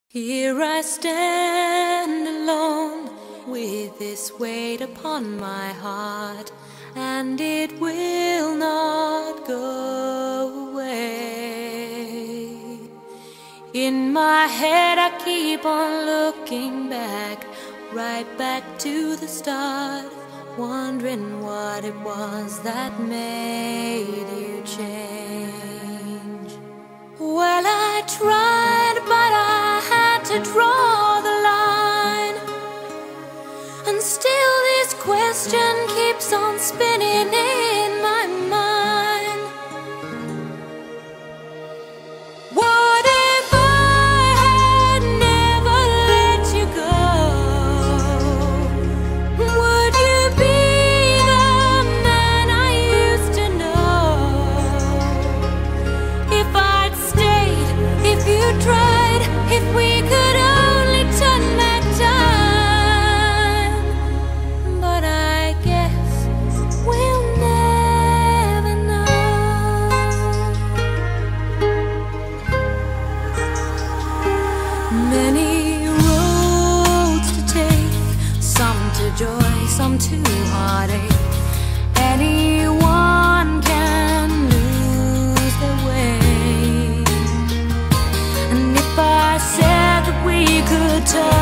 Here I stand alone with this weight upon my heart, and it will not go away. In my head I keep on looking back, right back to the start, wondering what it was that made you change. Well, I tried, but I had to draw the line, and still this question keeps on spinning in my mind. What if I had never let you go? Would you be the man I used to know? If I'd stayed, if you tried, if we could only turn back time. But I guess we'll never know. Many roads to take, some to joy, some to heartache. Anyone can lose their way. And if I said that we could turn